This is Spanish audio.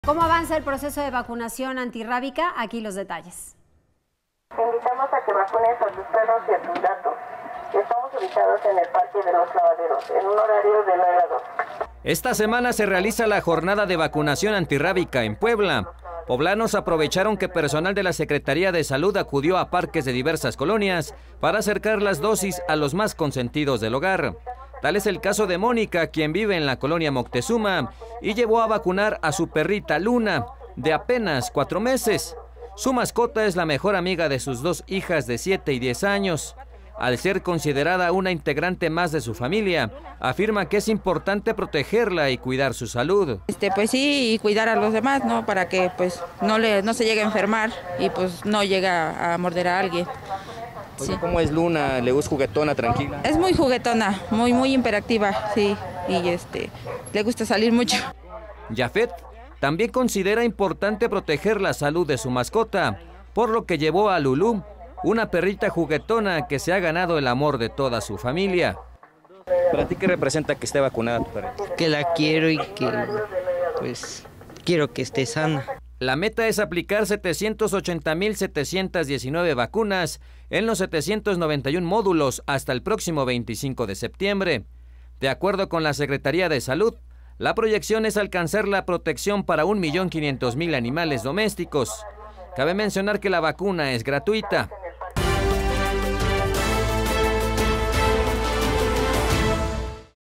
¿Cómo avanza el proceso de vacunación antirrábica? Aquí los detalles. Te invitamos a que vacunes a tus perros y a tus gatos. Estamos ubicados en el Parque de los Lavaderos, en un horario de 9 a 2. Esta semana se realiza la jornada de vacunación antirrábica en Puebla. Poblanos aprovecharon que personal de la Secretaría de Salud acudió a parques de diversas colonias para acercar las dosis a los más consentidos del hogar. Tal es el caso de Mónica, quien vive en la colonia Moctezuma y llevó a vacunar a su perrita Luna, de apenas 4 meses. Su mascota es la mejor amiga de sus 2 hijas de 7 y 10 años. Al ser considerada una integrante más de su familia, afirma que es importante protegerla y cuidar su salud. Pues sí, y cuidar a los demás, ¿no? Para que pues no se llegue a enfermar y pues no llegue a morder a alguien. Sí. ¿Cómo es Luna? ¿Le gusta juguetona, tranquila? Es muy juguetona, muy hiperactiva, sí, y le gusta salir mucho. Jafet también considera importante proteger la salud de su mascota, por lo que llevó a Lulú, una perrita juguetona que se ha ganado el amor de toda su familia. ¿Para ti qué representa que esté vacunada tu perrita? Que la quiero y que pues quiero que esté sana. La meta es aplicar 780,719 vacunas en los 791 módulos hasta el próximo 25 de septiembre. De acuerdo con la Secretaría de Salud, la proyección es alcanzar la protección para 1.500.000 animales domésticos. Cabe mencionar que la vacuna es gratuita.